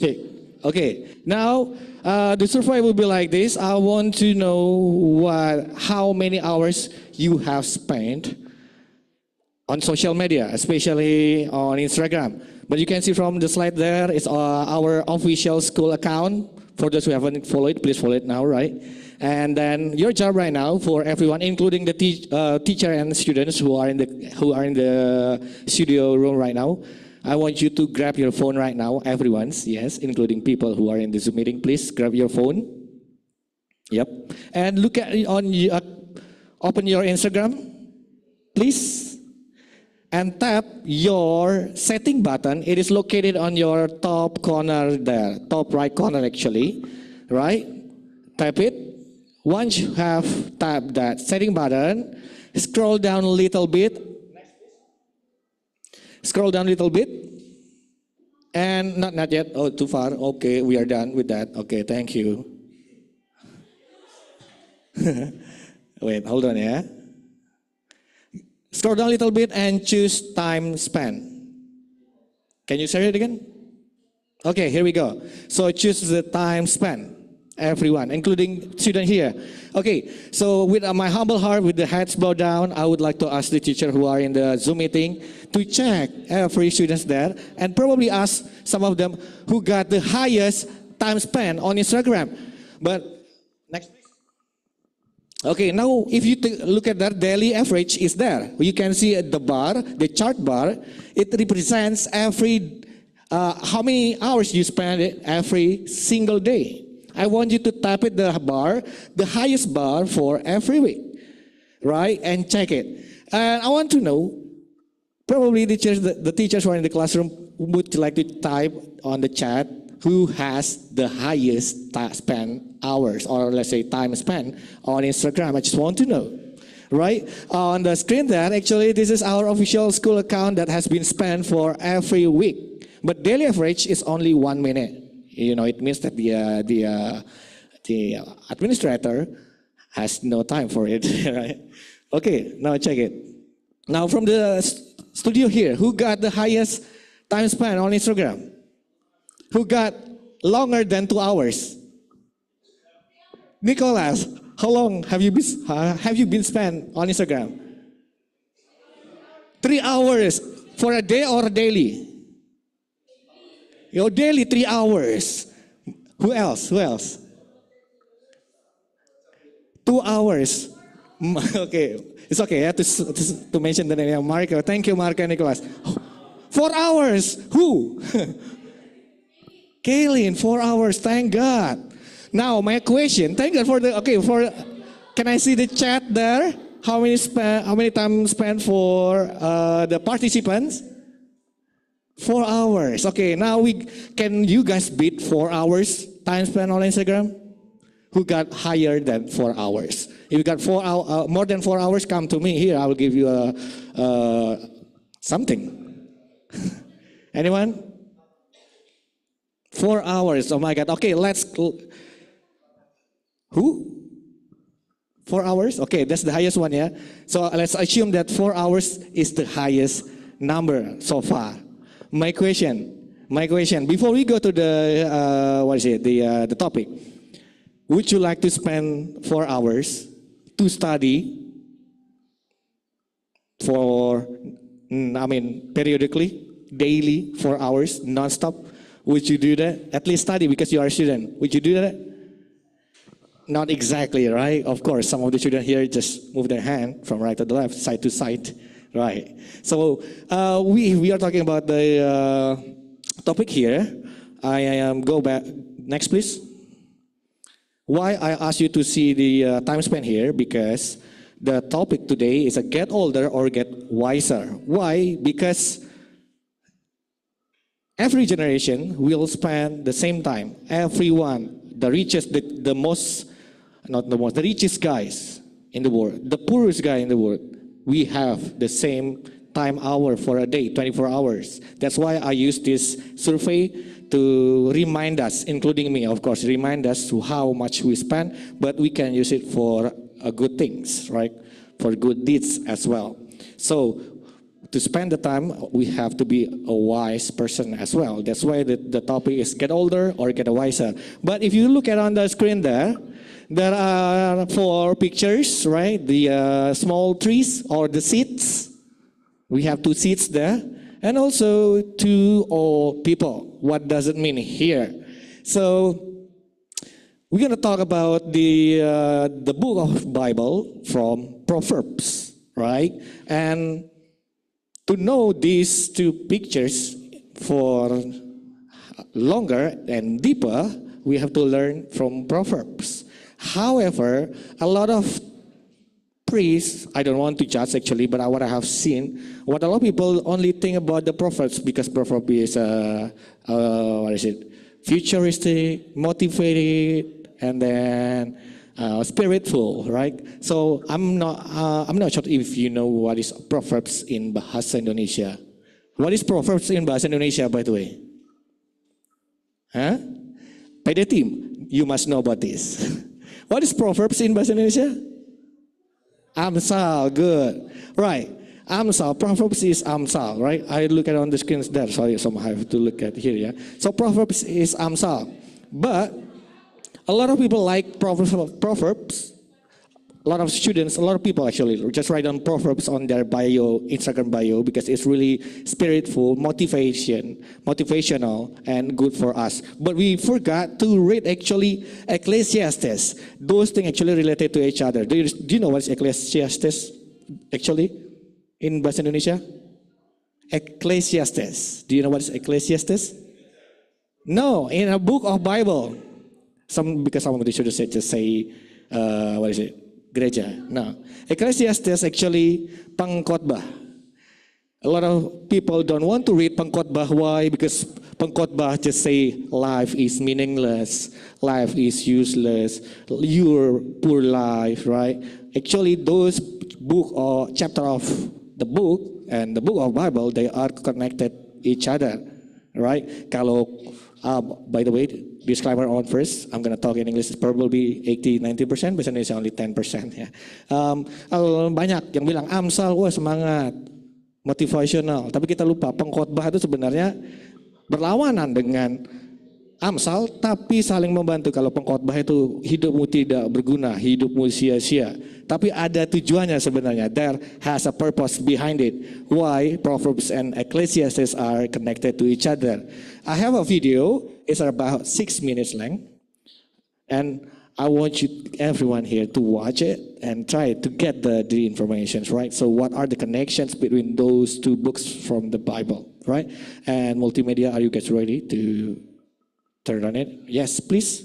Okay. Okay. Now the survey will be like this. I want to know how many hours you have spent on social media, especially on Instagram. But you can see from the slide there, it's our official school account. For those who haven't followed it, please follow it now, right? And then your job right now for everyone, including the teacher and students who are in the studio room right now. I want you to grab your phone right now, everyone's, yes, including people who are in the Zoom meeting. Please grab your phone. Yep. And look at open your Instagram, please. And tap your setting button. It is located on your top corner there, top right corner actually, right? Tap it. Once you have tapped that setting button, scroll down a little bit. Scroll down a little bit. And not yet. Oh, too far. Okay, we are done with that. Okay, thank you. Wait, hold on, yeah. Scroll down a little bit and choose time span. Can you say it again? Okay, here we go. So choose the time span. Everyone, including student here. Okay, so with my humble heart, with the heads bowed down, I would like to ask the teacher who are in the Zoom meeting to check every student there and probably ask some of them who got the highest time spent on Instagram. But next, please. Okay, now if you look at that daily average is there. You can see at the bar, the chart bar, it represents every how many hours you spend every single day. I want you to tap it the bar, the highest bar for every week, right? And check it. And I want to know, probably the teachers who are in the classroom would like to type on the chat who has the highest spent hours, or let's say time spent on Instagram. I just want to know, right? On the screen there, actually, this is our official school account that has been spent for every week. But daily average is only 1 minute. You know, it means that the administrator has no time for it, right? Okay, now check it. Now from the studio here, who got the highest time spent on Instagram? Who got longer than 2 hours? Nicholas, how long have you been spent on Instagram? 3 hours for a day or a daily? Your daily 3 hours. Who else? Who else? 2 hours. Okay, it's okay. I have to mention the name. Marco. Thank you, Marco and Nicholas. 4 hours. Who? Kaylin, 4 hours. Thank God. Now my question. Thank God for the. Okay, can I see the chat there? How many time spent for the participants? 4 hours. Okay, now can you guys beat 4 hours time spent on Instagram? Who got higher than 4 hours? If you got more than 4 hours, come to me here. I will give you something. Anyone? 4 hours. Oh my God. Okay, who? 4 hours? Okay, that's the highest one, yeah? So let's assume that 4 hours is the highest number so far. My question, before we go to the topic, would you like to spend 4 hours to study periodically, daily, 4 hours, non-stop? Would you do that? At least study because you are a student. Would you do that? Not exactly, right? Of course, some of the children here just move their hand from right to the left, side to side. Right. So we are talking about the topic here. I go back. Next, please. Why I asked you to see the time spent here? Because the topic today is a get older or get wiser. Why? Because every generation will spend the same time. Everyone, the richest, the richest guys in the world, the poorest guy in the world, we have the same time hour for a day, 24 hours. That's why I use this survey to remind us, including me, of course, remind us to how much we spend, but we can use it for good things, right? For good deeds as well. So to spend the time, we have to be a wise person as well. That's why the topic is get older or get wiser. But if you look at on the screen there are 4 pictures, right? The small trees or the seeds. We have 2 seeds there. And also 2 old people. What does it mean here? So we're going to talk about the book of Bible from Proverbs, right? And to know these 2 pictures for longer and deeper, we have to learn from Proverbs. However, a lot of priests, I don't want to judge actually, but what I have seen, what a lot of people only think about the Proverbs because Proverbs is futuristic, motivated, and then spiritful, right? So I'm not sure if you know what is Proverbs in Bahasa Indonesia. What is Proverbs in Bahasa Indonesia, by the way? Huh? PD team, you must know about this. What is Proverbs in Bahasa Indonesia? Amsal, good. Right. Amsal, Proverbs is Amsal, right? I look at on the screens there. Sorry, somehow I have to look at here, yeah. So Proverbs is Amsal. But a lot of people like Proverbs. A lot of students, a lot of people actually just write on Proverbs on their bio, Instagram bio, because it's really spiritful, motivational, and good for us. But we forgot to read actually Ecclesiastes. Those things actually related to each other. Do you know what is Ecclesiastes actually in Bahasa Indonesia? Ecclesiastes. Do you know what is Ecclesiastes? No, in a book of Bible. Because some of the students just say, what is it? Gereja. No. Ecclesiastes actually pengkhotbah. A lot of people don't want to read pengkhotbah. Why? Because pengkhotbah just say life is meaningless, life is useless, your poor life, right? Actually, those book or chapter of the book and the book of Bible, they are connected each other, right? Kalau, by the way, disclaimer on first, I'm going to talk in English, probably 80-90%, bahasa Indonesia only 10%. Ya. Banyak yang bilang Amsal, wah semangat, motivational. Tapi kita lupa, pengkhotbah itu sebenarnya berlawanan dengan Amsal, tapi saling membantu. Kalau pengkhotbah itu hidupmu tidak berguna, hidupmu sia-sia. Tapi ada tujuannya sebenarnya. There has a purpose behind it. Why Proverbs and Ecclesiastes are connected to each other. I have a video. It's about 6 minutes length. And I want everyone here to watch it and try to get the information, right? So what are the connections between those 2 books from the Bible, right? And multimedia, are you guys ready to turn on it? Yes, please.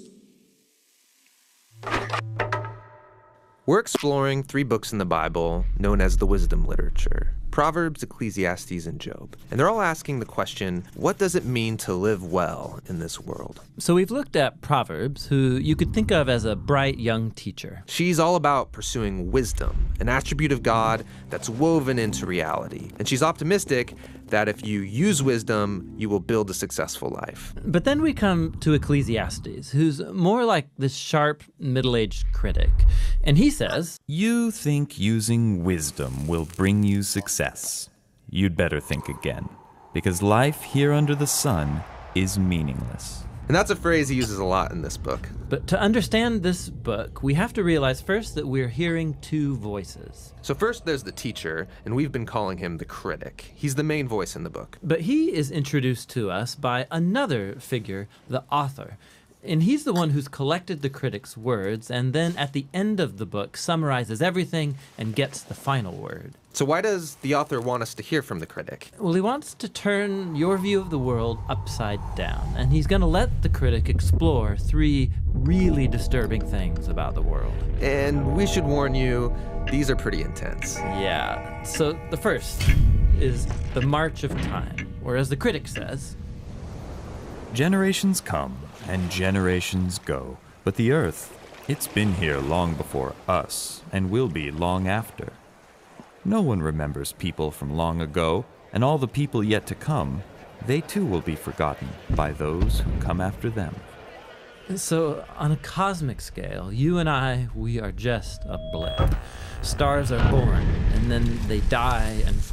We're exploring 3 books in the Bible known as the wisdom literature: Proverbs, Ecclesiastes, and Job. And they're all asking the question, what does it mean to live well in this world? So we've looked at Proverbs, who you could think of as a bright young teacher. She's all about pursuing wisdom, an attribute of God that's woven into reality. And she's optimistic that if you use wisdom, you will build a successful life. But then we come to Ecclesiastes, who's more like this sharp, middle-aged critic. And he says, "You think using wisdom will bring you success. You'd better think again, because life here under the sun is meaningless." And that's a phrase he uses a lot in this book. But to understand this book, we have to realize first that we're hearing 2 voices. So first there's the teacher, and we've been calling him the critic. He's the main voice in the book. But he is introduced to us by another figure, the author. And he's the one who's collected the critic's words, and then at the end of the book summarizes everything and gets the final word. So why does the author want us to hear from the critic? Well, he wants to turn your view of the world upside down, and he's going to let the critic explore 3 really disturbing things about the world. And we should warn you, these are pretty intense. Yeah, so the first is the march of time, or as the critic says, "Generations come and generations go, but the earth, it's been here long before us and will be long after. No one remembers people from long ago, and all the people yet to come, they too will be forgotten by those who come after them." So on a cosmic scale, you and I, we are just a blip. Stars are born, and then they die and form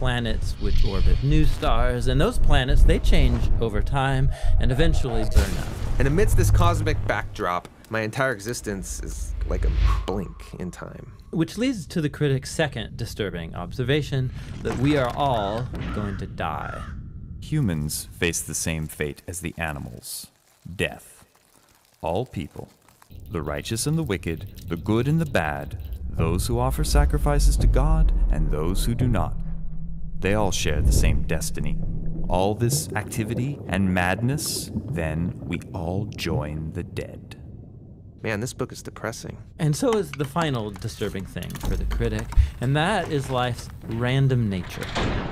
planets which orbit new stars, and those planets, they change over time and eventually burn up. And amidst this cosmic backdrop, my entire existence is like a blink in time. Which leads to the critic's second disturbing observation, that we are all going to die. Humans face the same fate as the animals: death. All people, the righteous and the wicked, the good and the bad, those who offer sacrifices to God and those who do not, they all share the same destiny. All this activity and madness, then we all join the dead. Man, this book is depressing. And so is the final disturbing thing for the critic, and that is life's random nature.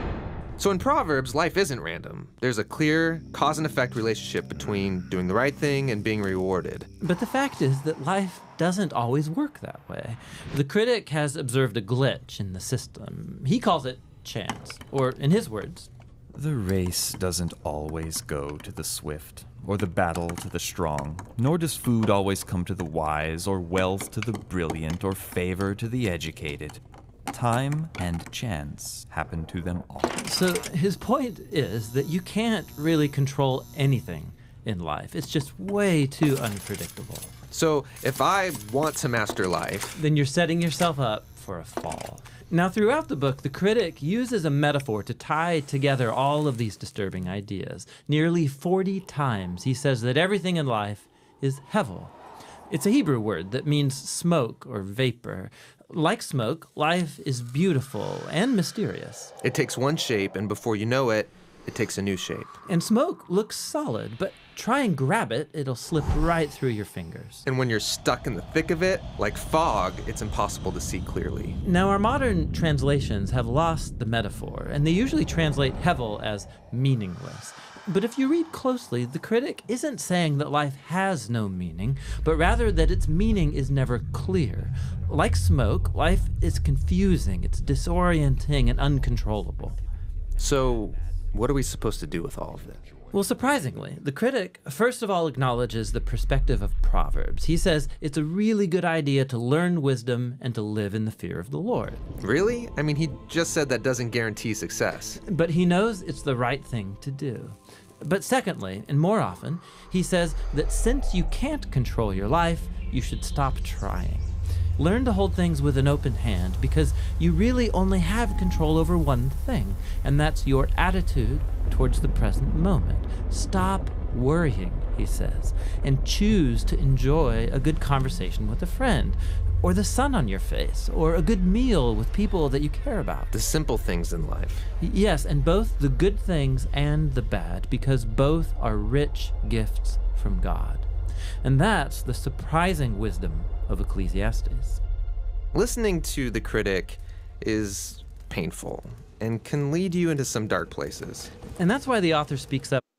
So in Proverbs, life isn't random. There's a clear cause and effect relationship between doing the right thing and being rewarded. But the fact is that life doesn't always work that way. The critic has observed a glitch in the system. He calls it chance, or in his words, The race doesn't always go to the swift, or the battle to the strong, nor does food always come to the wise, or wealth to the brilliant, or favor to the educated. Time and chance happen to them all. So his point is that you can't really control anything in life. It's just way too unpredictable. So if I want to master life, Then you're setting yourself up for a fall. Now, throughout the book, the critic uses a metaphor to tie together all of these disturbing ideas. Nearly 40 times he says that everything in life is hevel. It's a Hebrew word that means smoke or vapor. Like smoke, life is beautiful and mysterious. it takes one shape, and before you know it, it takes a new shape. And smoke looks solid, but try and grab it, it'll slip right through your fingers. And when you're stuck in the thick of it, like fog, it's impossible to see clearly. Now, our modern translations have lost the metaphor, and they usually translate hevel as meaningless. But if you read closely, the critic isn't saying that life has no meaning, but rather that its meaning is never clear. Like smoke, life is confusing, it's disorienting and uncontrollable. So what are we supposed to do with all of this? Well, surprisingly, the critic first of all acknowledges the perspective of Proverbs. He says it's a really good idea to learn wisdom and to live in the fear of the Lord. Really? I mean, he just said that doesn't guarantee success. But he knows it's the right thing to do. But secondly, and more often, he says that since you can't control your life, you should stop trying. Learn to hold things with an open hand, because you really only have control over one thing, and that's your attitude towards the present moment. Stop worrying, he says, and choose to enjoy a good conversation with a friend, or the sun on your face, or a good meal with people that you care about. The simple things in life. Yes, and both the good things and the bad, because both are rich gifts from God. And that's the surprising wisdom of Ecclesiastes. Listening to the critic is painful and can lead you into some dark places. And that's why the author speaks up.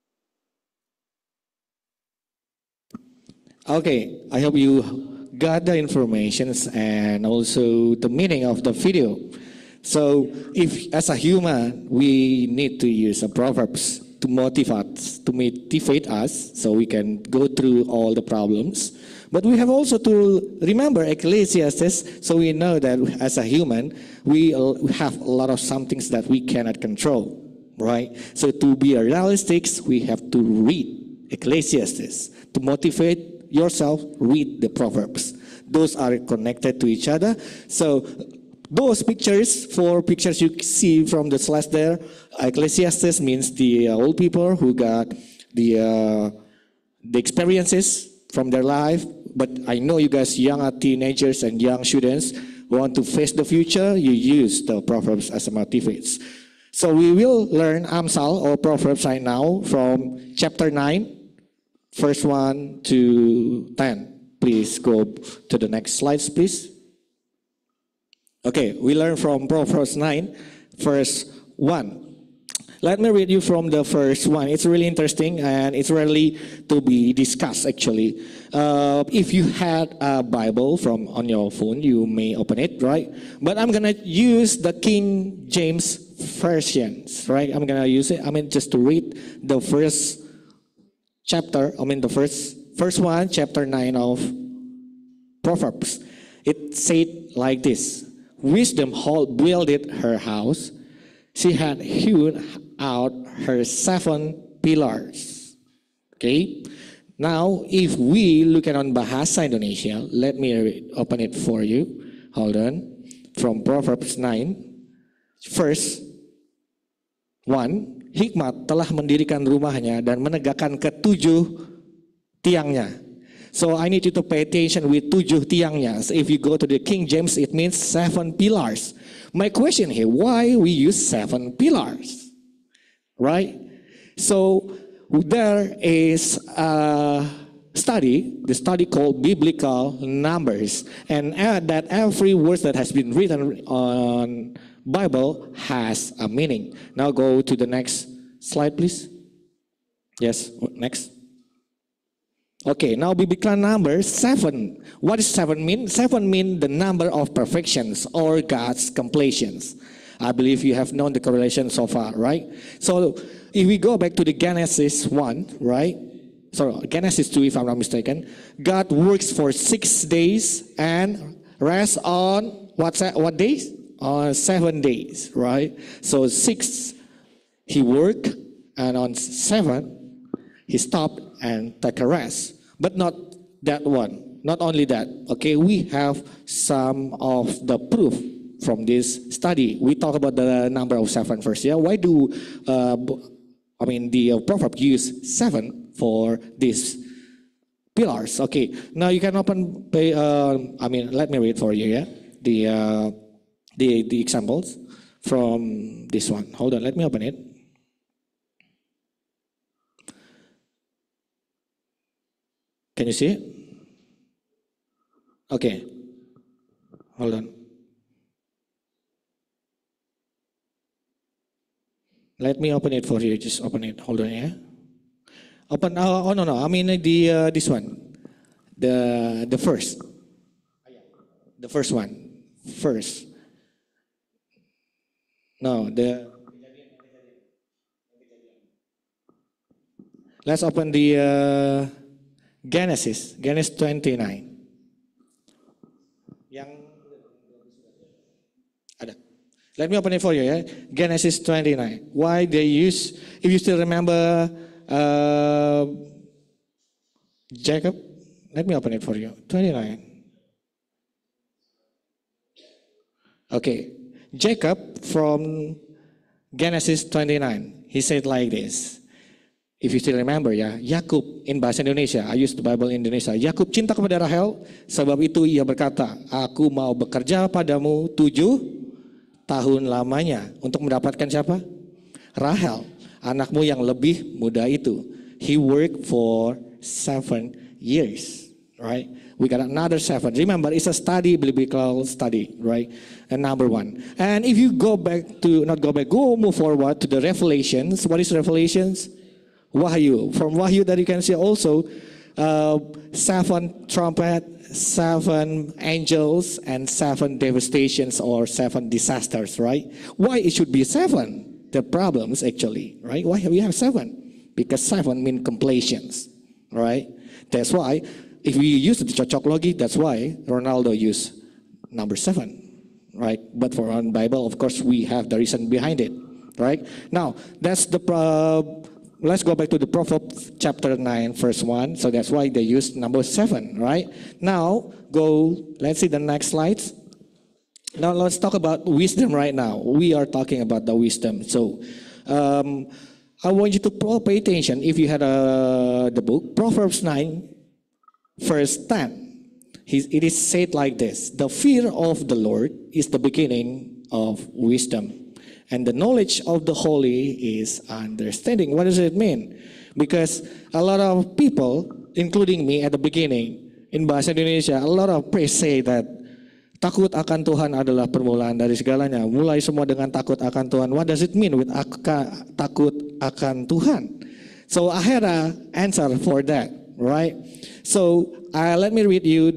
Okay, I hope you got the information and also the meaning of the video. So if as a human, we need to use a Proverbs to motivate us so we can go through all the problems. But we have also to remember Ecclesiastes, so we know that as a human, we have a lot of some things that we cannot control, right? So to be realistic, we have to read Ecclesiastes. To motivate yourself, read the Proverbs. Those are connected to each other. So those pictures, 4 pictures you see from the slides there, Ecclesiastes means the old people who got the experiences from their life. But I know you guys, young teenagers and young students, want to face the future. You use the Proverbs as a motivates. So we will learn Amsal or Proverbs right now from chapter 9, verse 1 to 10. Please go to the next slides, please. Okay, we learn from Proverbs 9, verse 1. Let me read you from the first one. It's really interesting and it's rarely to be discussed actually. If you had a Bible on your phone, you may open it, right? But I'm gonna use the King James versions, right? I'm gonna use it. Just to read the first chapter. The first one, chapter 9 of Proverbs. It said like this: Wisdom builded her house. she had hewn out her 7 pillars. Okay. Now, if we look at on Bahasa Indonesia, let me open it for you. Hold on. From Proverbs 9, verse 1, hikmat telah mendirikan rumahnya dan menegakkan ke-7 tiangnya. So I need you to pay attention with 7 tiangnya. So if you go to the King James, it means 7 pillars. My question here, why we use 7 pillars? Right? So there is a study, the study called biblical numbers, and that every word that has been written on Bible has a meaning. Now go to the next slide, please. Yes, next. Okay, now biblical number 7. What does 7 mean? 7 mean the number of perfections or God's completions. I believe you have known the correlation so far, right? So if we go back to the Genesis 1, right? Sorry, Genesis 2, if I'm not mistaken. God works for 6 days and rests on what days? On 7 days, right? So 6 he worked, and on 7 he stopped and took a rest. But not that one. Not only that. Okay, we have some of the proof from this study. We talk about the number of 7 first. Yeah, why do the proverb use 7 for these pillars? Okay, now you can open. Let me read for you. Yeah, the examples from this one. Hold on, let me open it. Can you see it? Okay. Hold on. Let me open it for you. Just open it. Hold on, yeah. Open. Oh no. I mean this one. The first. The first one. First. No, let's open the Genesis 29. Let me open it for you, yeah? Genesis 29. Why they use, if you still remember Jacob, let me open it for you. 29. Okay. Jacob from Genesis 29. He said like this. If you still remember, ya, Yakub in bahasa Indonesia, I use the Bible in Indonesia. Yakub cinta kepada Rahel, sebab itu ia berkata, aku mau bekerja padamu 7 tahun lamanya untuk mendapatkan siapa? Rahel, anakmu yang lebih muda itu. He worked for 7 years, right? We got another 7. Remember, it's a study, biblical study, right? And number 1. And if you go move forward to the Revelations. What is Revelations? Wahyu. From Wahyu that you can see also 7 trumpet, 7 angels, and 7 devastations or 7 disasters, right? Why it should be 7? The problems actually, right? Why we have 7? Because 7 mean completions, right? That's why if we use the cocoklogi, that's why Ronaldo used number 7, right? But for our Bible, of course, we have the reason behind it, right? Now, that's the let's go back to the Proverbs chapter 9, verse 1. So that's why they use number 7, right? Now, let's see the next slides. Now, let's talk about wisdom right now. We are talking about the wisdom. So, I want you to pay attention if you had the book, Proverbs 9, verse 10. It is said like this: the fear of the Lord is the beginning of wisdom, and the knowledge of the holy is understanding. What does it mean? Because a lot of people, including me at the beginning, in bahasa Indonesia, a lot of priests say that takut akan Tuhan adalah permulaan dari segalanya. Mulai semua dengan takut akan Tuhan. What does it mean with takut akan Tuhan? So I had an answer for that, right? So let me read you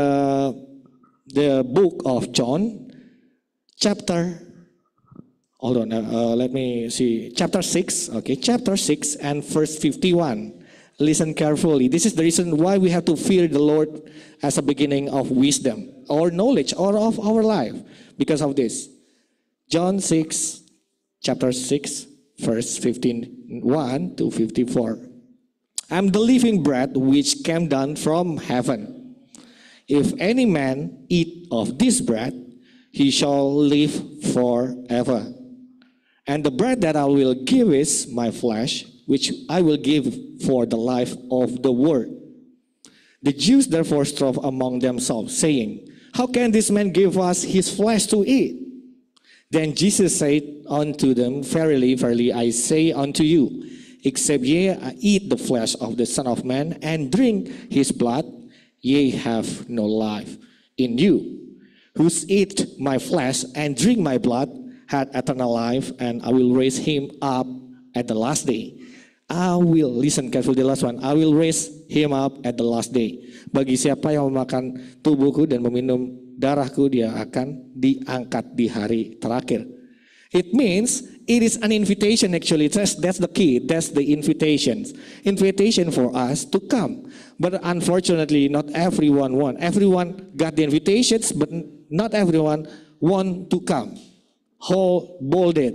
the book of John, chapter. Hold on, let me see. Chapter 6, okay, chapter 6 and verse 51. Listen carefully. This is the reason why we have to fear the Lord as a beginning of wisdom or knowledge or of our life. Because of this. John 6, chapter 6, verse 1 to 54. I'm the living bread which came down from heaven. If any man eat of this bread, he shall live forever. And the bread that I will give is my flesh, which I will give for the life of the world. The Jews therefore strove among themselves, saying, How can this man give us his flesh to eat? Then Jesus said unto them, Verily, verily, I say unto you, except ye eat the flesh of the Son of Man and drink his blood, ye have no life in you. Who's eat my flesh and drink my blood had eternal life, and I will raise him up at the last day. I will, listen carefully the last one, I will raise him up at the last day. Bagi siapa yang memakan tubuhku dan meminum darahku, dia akan diangkat di hari terakhir. It means it is an invitation actually. That's the key. That's the invitation. Invitation for us to come. But unfortunately, not everyone want. Everyone got the invitations, but not everyone want to come. Whole bolded.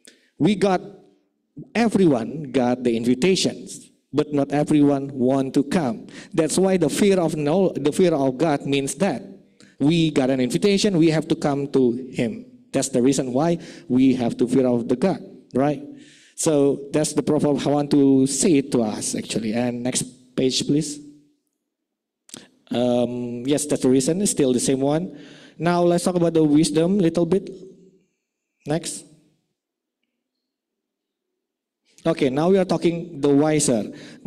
Everyone got the invitations, but not everyone want to come. That's why the fear of God means that we got an invitation, we have to come to Him. That's the reason why we have to fear of the God, right? So that's the proverb I want to say it to us actually. And next page, please. Yes, that's the reason. It's still the same one. Now let's talk about the wisdom a little bit. Next. Okay, now we are talking the wiser.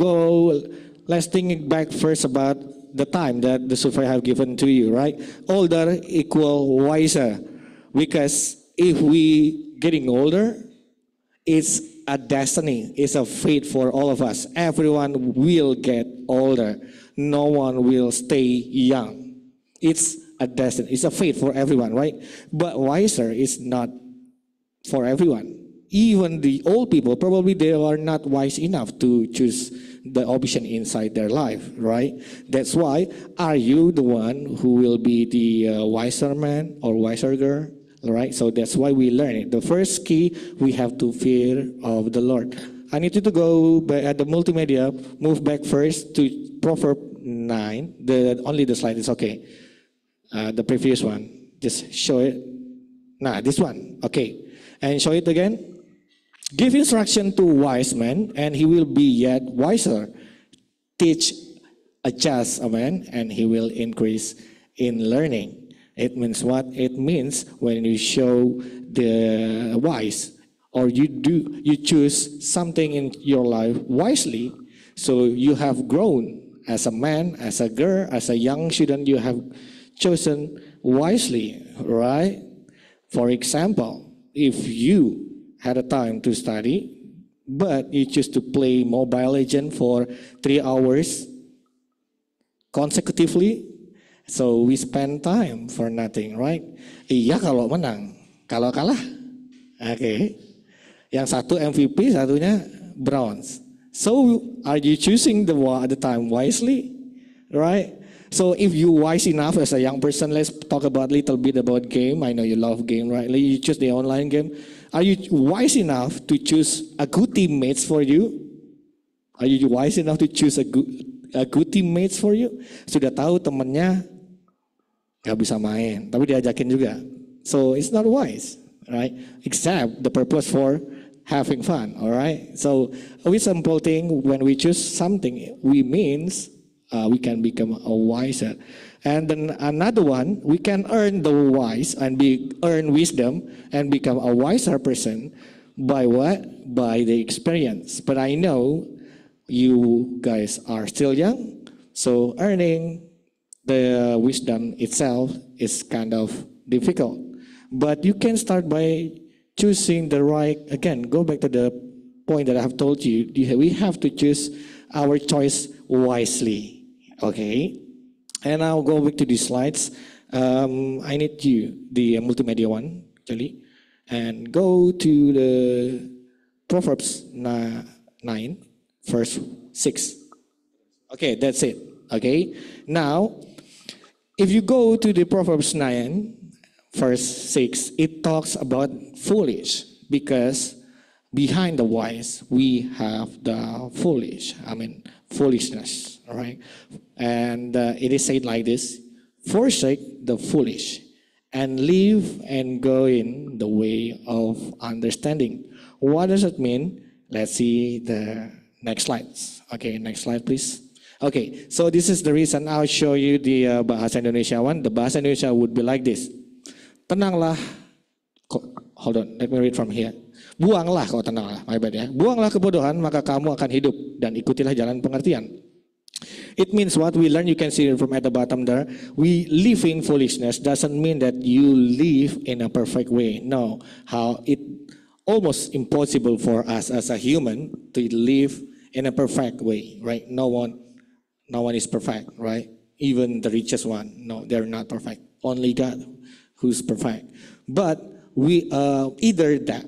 Let's think back first about the time that the survey have given to you, right? Older equal wiser. Because if we getting older, it's a destiny, it's a fate for all of us. Everyone will get older. No one will stay young. It's a destiny, it's a fate for everyone, right? But wiser is not for everyone. Even the old people, probably they are not wise enough to choose the option inside their life, right? That's why, are you the one who will be the wiser man or wiser girl? All right, so that's why we learn it. The first key, we have to fear of the Lord. I need you to go back at the multimedia, move back first to Proverbs 9. Only the slide is okay. The previous one, just show it. This one, okay. And show it again. Give instruction to wise man, and he will be yet wiser. Teach a just a man, and he will increase in learning. It means what? It means when you show the wise, or you choose something in your life wisely, so you have grown as a man, as a girl, as a young student, you have chosen wisely, right? For example, if you had a time to study, but you choose to play Mobile Legends for 3 hours consecutively, so we spend time for nothing, right? Iya kalau menang, kalau kalah, okay. Yang satu MVP, satunya bronze. So are you choosing the time wisely, right? So if you wise enough as a young person, let's talk about a little bit about game. I know you love game, right? You choose the online game. Are you wise enough to choose a good teammates for you? Are you wise enough to choose a good teammates for you? Sudah tahu temannya nggak bisa main, tapi diajakin juga. So it's not wise, right? Except the purpose for having fun, all right? So a simple thing, when we choose something, we means we can become a wiser. And then another one, we can earn the wise and earn wisdom and become a wiser person by what? By the experience. But I know you guys are still young, so earning the wisdom itself is kind of difficult. But you can start by choosing the right, again, go back to the point that I have told you, we have to choose our choice wisely, okay? And I'll go back to these slides. I need you, the multimedia one, actually, and go to the Proverbs 9, verse 6. Okay, that's it, okay? Now, if you go to the Proverbs 9, verse 6, it talks about foolish. because behind the wise we have the foolishness, all right? And it is said like this: forsake the foolish and live and go in the way of understanding. What does it mean? Let's see the next slides. Okay, next slide, please. Okay, so this is the reason I'll show you the Bahasa Indonesia one. The Bahasa Indonesia would be like this. Tenanglah, hold on, let me read from here. Buanglah, kau tenanglah, my bad ya. Buanglah kebodohan, maka kamu akan hidup, dan ikutilah jalan pengertian. It means what we learn, you can see it from at the bottom there. We live in foolishness doesn't mean that you live in a perfect way. No, how it almost impossible for us as a human to live in a perfect way, right? No one is perfect, right? Even the richest one, no, they're not perfect. Only God who's perfect. But we either that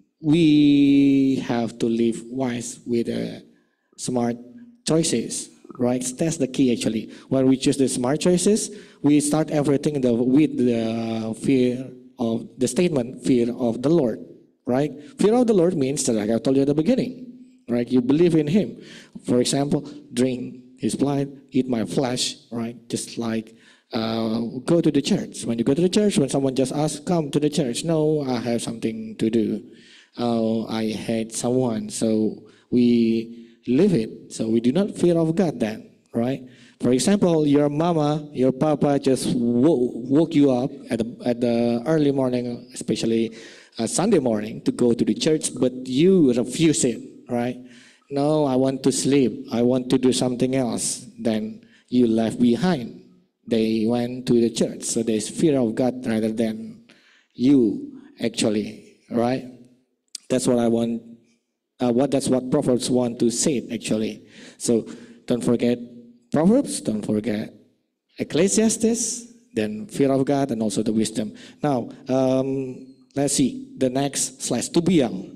we have to live wise with smart choices, right? That's the key actually. When we choose the smart choices, we start everything with the fear of the statement, fear of the Lord, right? Fear of the Lord means that, like I told you at the beginning, right? You believe in Him. For example, drink His blood, eat my flesh, right? Just like go to the church. When you go to the church, when someone just asks, come to the church. No, I have something to do. I hate someone, so we live it. So we do not fear of God then, right? For example, your mama, your papa just woke you up at the early morning, especially Sunday morning, to go to the church, but you refuse it, right? No, I want to sleep. I want to do something else. Then you left behind. They went to the church. So there's fear of God rather than you, actually, right? That's what I want. That's what Proverbs want to say, actually. So don't forget Proverbs. Don't forget Ecclesiastes. Then fear of God and also the wisdom. Now, let's see the next slide. To be young.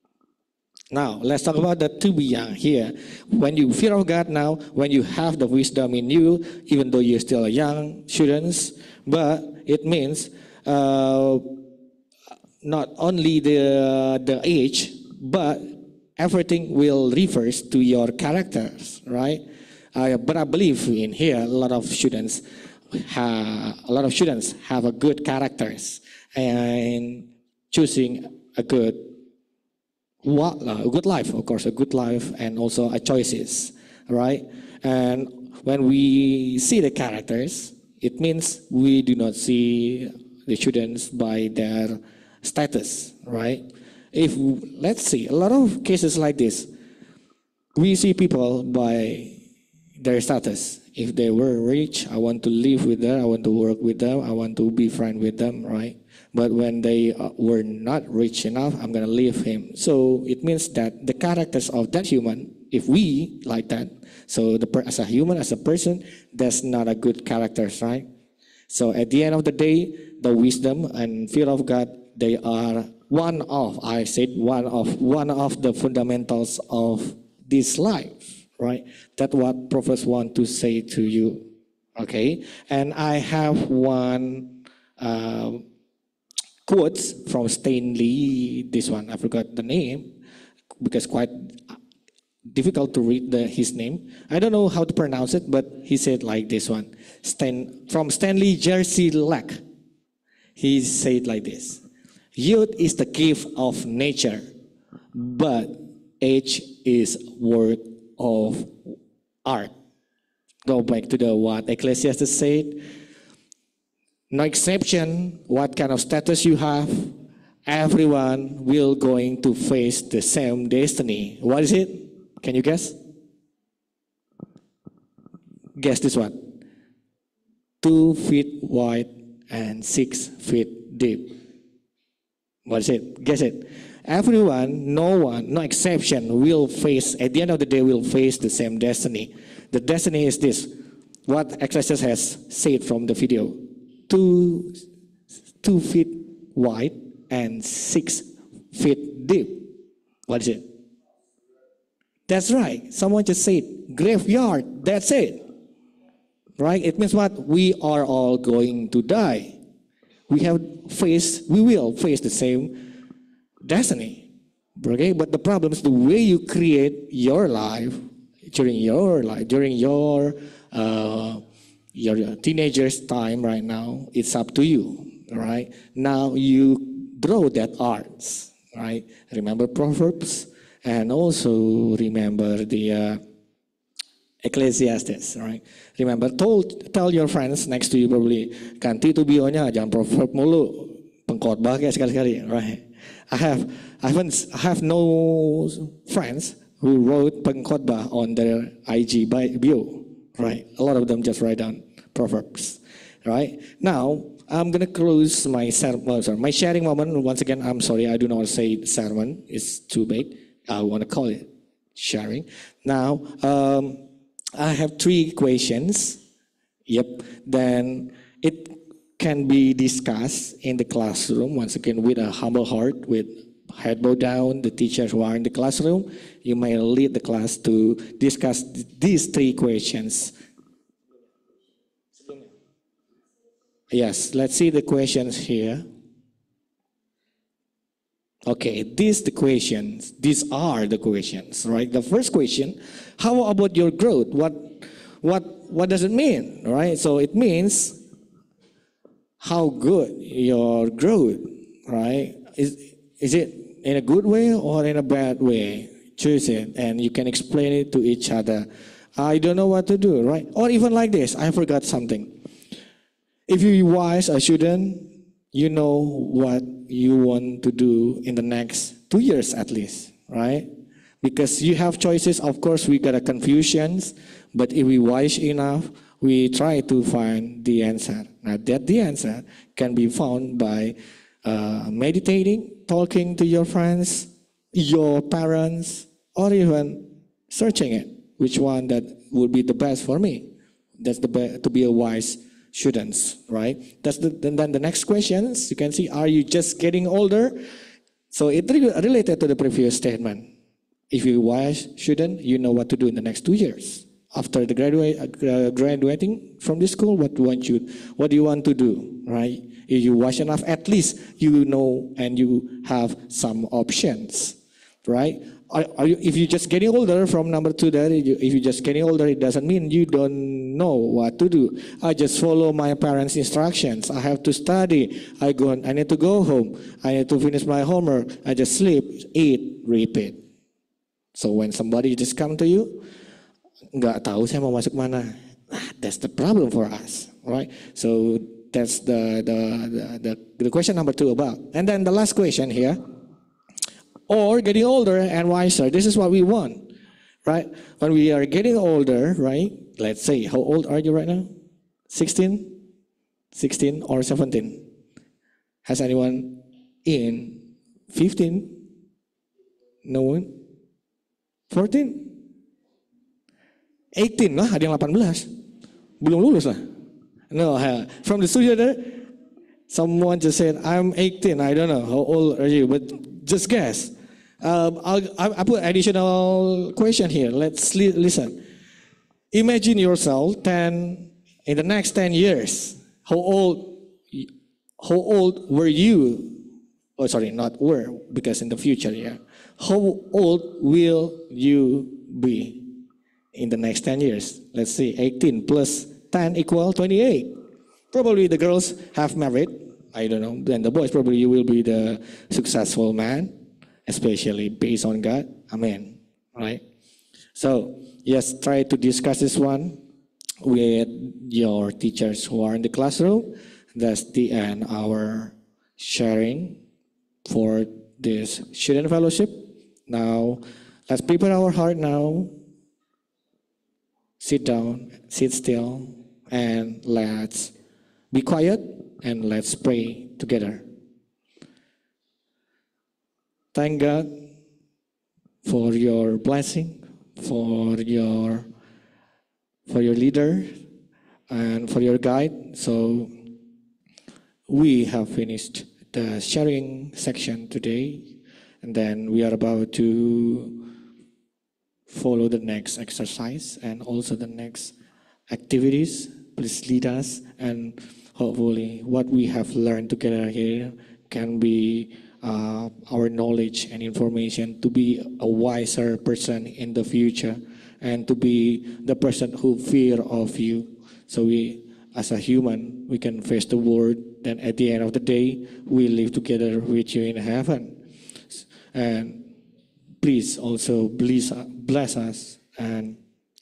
Now, let's talk about the to be young here. When you fear of God now, when you have the wisdom in you, even though you're still a young students, but it means not only the age, but everything will reverse to your characters, right? But I believe in here a lot of students have a good characters and choosing a good life, of course, a good life, and also a choices, right? And when we see the characters, it means we do not see the students by their status, right? If let's see a lot of cases like this, we see people by their status. If they were rich, I want to live with them, I want to work with them, I want to be friend with them, right? But when they were not rich enough, I'm going to leave him. So it means that the characters of that human, if we like that, so as a human, as a person, that's not a good character, right? So at the end of the day, the wisdom and fear of God, they are one of the fundamentals of this life, right? That's what prophets want to say to you, okay? And I have one quotes from Stanley. This one I forgot the name because quite difficult to read his name. I don't know how to pronounce it, but he said like this one. From Stanley Jersey Lack. He said like this: youth is the gift of nature, but age is work of art. Go back to what Ecclesiastes said. No exception what kind of status you have, everyone will going to face the same destiny. What is it? Can you guess? Guess this one. 2 feet wide and 6 feet deep. What is it? Guess it. Everyone, no exception will face, at the end of the day, will face the same destiny. The destiny is this. What Ecclesiastes has said from the video. 2 feet wide and 6 feet deep. What is it? That's right. Someone just said graveyard. That's it. Right? It means what? We are all going to die. We will face the same destiny. Okay, but the problem is the way you create your life during your teenager's time right now. It's up to you. Right now, you draw that arts. Right, remember Proverbs, and also remember the Ecclesiastes. Right, remember tell your friends next to you probably ganti itu bionya jangan proverb mulu, pengkhotbah kayak sekali-sekali. Right. I have no friends who wrote pengkhotbah on their IG bio, right? A lot of them just write down proverbs, right? Now I'm gonna close my my sharing moment. Once again, I'm sorry, I do not say sermon; it's too big. I want to call it sharing. Now I have 3 questions. Yep. Then it can be discussed in the classroom, once again with a humble heart, with head bowed down. The teachers who are in the classroom, you may lead the class to discuss these 3 questions. Yes, let's see the questions here. Okay, these are the questions, right? The first question, how about your growth? What does it mean, right? So it means how good your growth, right? Is it in a good way or in a bad way? Choose it, and you can explain it to each other. I don't know what to do, right? Or even like this, I forgot something. If you wise a student, you know what you want to do in the next 2 years at least, right? Because you have choices. Of course, we got a confusions, but if we wise enough, we try to find the answer. Now that the answer can be found by meditating, talking to your friends, your parents, or even searching it. Which one that would be the best for me? That's to be a wise students, right? Then the next questions you can see, are you just getting older? So it related to the previous statement. If you're a wise student, you know what to do in the next 2 years. After the graduating from this school, what do you want to do, right? If you wise enough, at least you know and you have some options, right? If you're just getting older, from number 2 there, if you're just getting older, it doesn't mean you don't know what to do. I just follow my parents' instructions. I have to study. I need to go home. I need to finish my homework. I just sleep, eat, repeat. So when somebody just come to you, nggak tahu saya mau masuk mana. That's the problem for us, right? So that's the question number 2 about. And then the last question here. Or getting older and wiser. This is what we want, right? When we are getting older, right? Let's say, how old are you right now? 16? 16 or 17? Has anyone in 15? No one? 14? 18 lah, ada yang 18. Belum lulus lah. No, from the studio there, someone just said, I'm 18. I don't know, how old are you? But just guess. I put additional question here. Let's listen. Imagine yourself in the next 10 years. How old were you? Oh, sorry, not were, because in the future, yeah. How old will you be in the next 10 years? Let's see, 18 plus 10 equal 28. Probably the girls have married. I don't know. Then the boys probably will be the successful man, especially based on God. Amen. Right? So, yes, try to discuss this one with your teachers who are in the classroom. That's the end of our sharing for this student fellowship. Now, let's prepare our heart now. Sit down, sit still, and let's be quiet and let's pray together. Thank God for your blessing, for your leader, and for your guide. So we have finished the sharing section today, and then we are about to follow the next exercise and also the next activities. Please lead us, and hopefully what we have learned together here can be our knowledge and information to be a wiser person in the future and to be the person who fear of you. So we, as a human, we can face the world. Then at the end of the day, we live together with you in heaven. And please also bless us and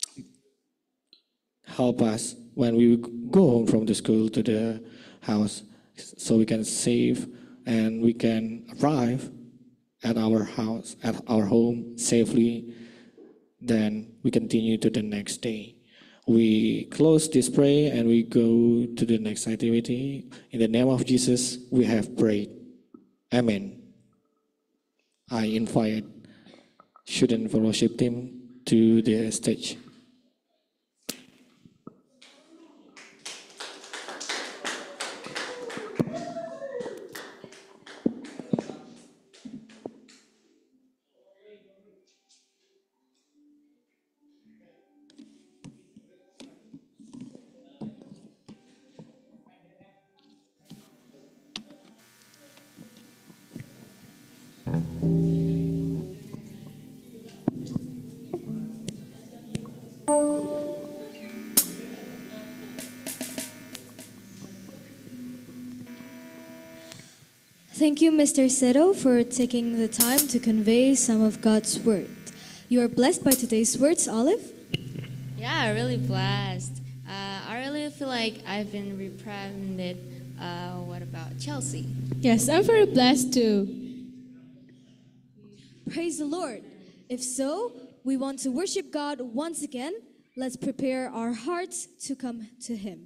help us when we go home from the school to the house, so we can save and we can arrive at our house, at our home safely. Then we continue to the next day. We close this prayer and we go to the next activity. In the name of Jesus, we have prayed. Amen. I invite student fellowship team to the stage. Thank you, Mr. Seto, for taking the time to convey some of God's word. You are blessed by today's words, Olive? Yeah, really blessed. I really feel like I've been rebranded. What about Chelsea? Yes, I'm very blessed too. Praise the Lord. If so, we want to worship God once again. Let's prepare our hearts to come to Him.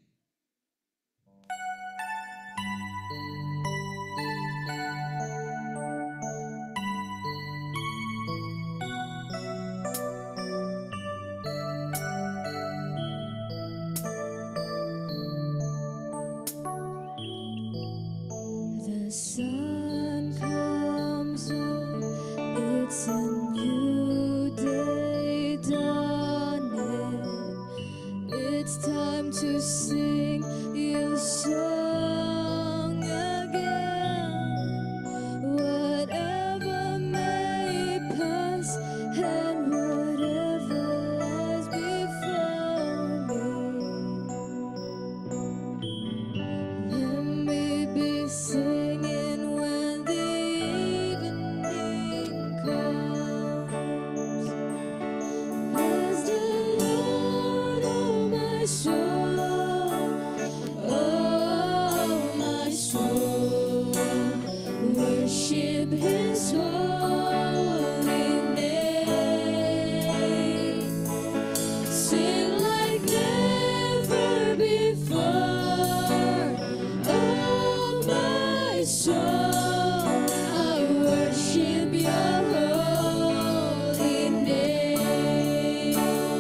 The sun comes up, it's a new day dawning. It's time to sing your song again. Whatever may pass and whatever lies before me, let me be singing when the evening comes. Bless the Lord, oh my soul, oh my soul. Worship His holy name. Sing like never before, oh my soul. I worship Your holy name.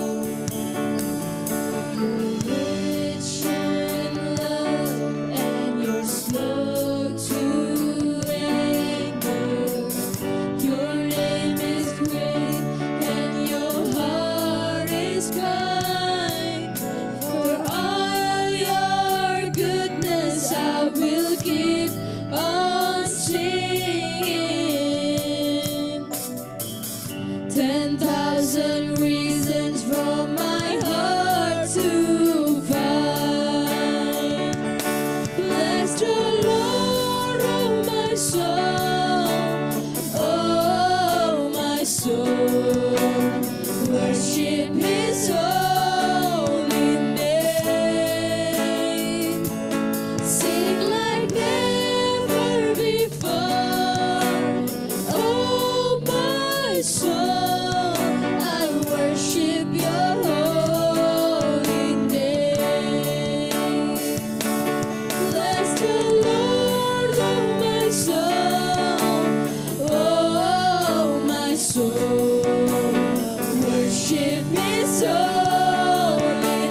You're rich in love and You're slow to anger. Your name is great and Your heart is kind. For all Your goodness I will keep on singing. 10,000 reasons for my heart to find. Bless the Lord, oh my soul, oh my soul. Worship His holy name. Sing like never before, oh my soul. I worship Your holy name. Bless the Lord, oh my soul, oh my soul. Worship His holy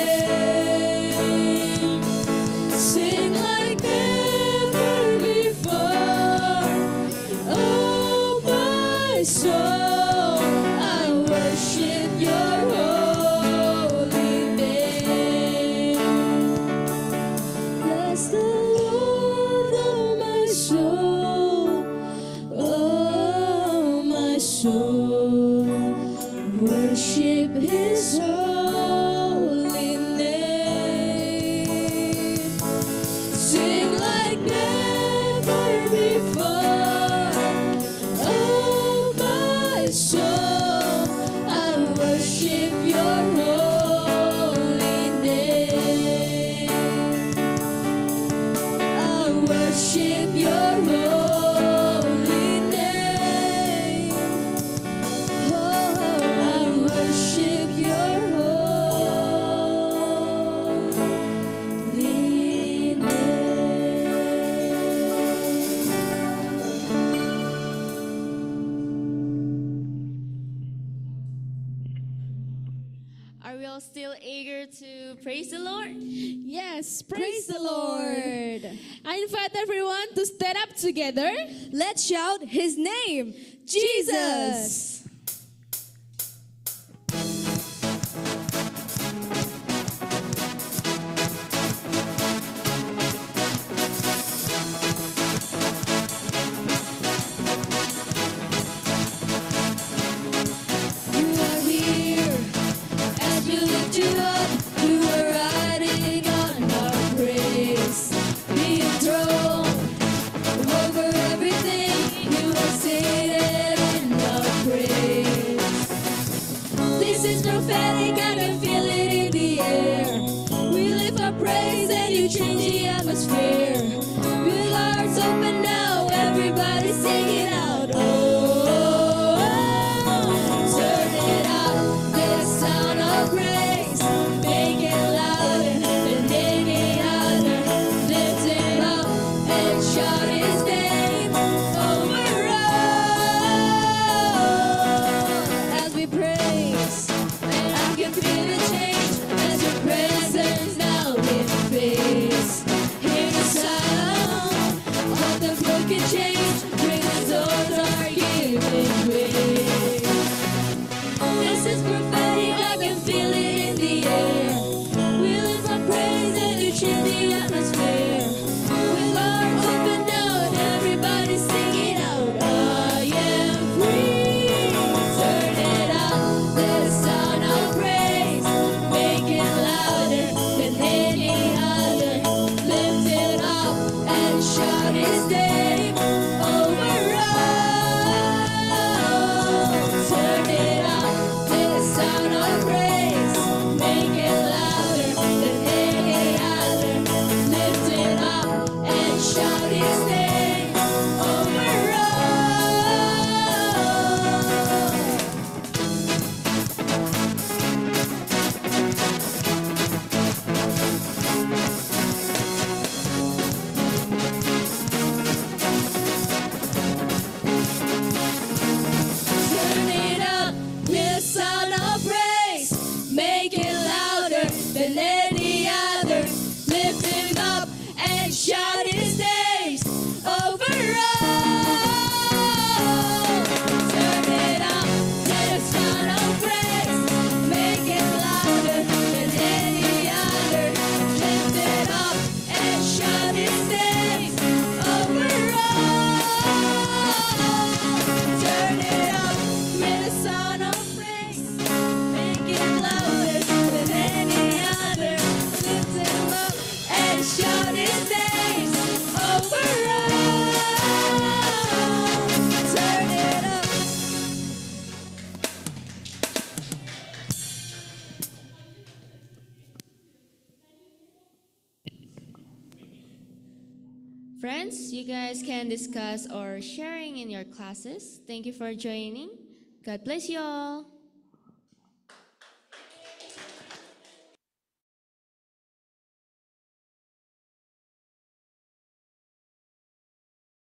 name. Sing like never before, oh my soul. I worship Your holy name. Bless the Lord, oh my soul, Are we all still eager to praise the Lord? Yes, Praise the Lord. I invite everyone to stand up together. Let's shout his name, Jesus. You are here as we lift you up. You are riding on our praise. Be enthroned over everything. You are seated in our praise. This is prophetic, I can feel it in the air. We lift our praise and you change the atmosphere. With hearts open now, everybody sing it out. Oh, turn it up, the sound of praise. Make it louder than any other. Lift it up and shout his name over all. As we praise, and I can feel the change as your presence now invades. Hear the sound of the broken change, prison doors are giving way. This is prophetic, I can feel it in the air. We lift our praise and you change the atmosphere. With hearts open now, everybody sing it out. I am free. Turn it up, the sound of praise. Make it louder than any other. Lift it up and shout his name over all. Turn it up, the sound of praise. Make it louder than any other. Lift it up and shout his name over all. Turn it up, the sound of praise. Make it louder than any other. Lift him up and shout his names over all. Turn it up, the sound of praise. Make it louder than any other. Lift it up and shout his name over all. Turn it up with the sound of praise. Make it louder than any other. Lift him up and shout his name over all. Turn it up. Friends, you guys can discuss or sharing in your classes. Thank you for joining. God bless you all.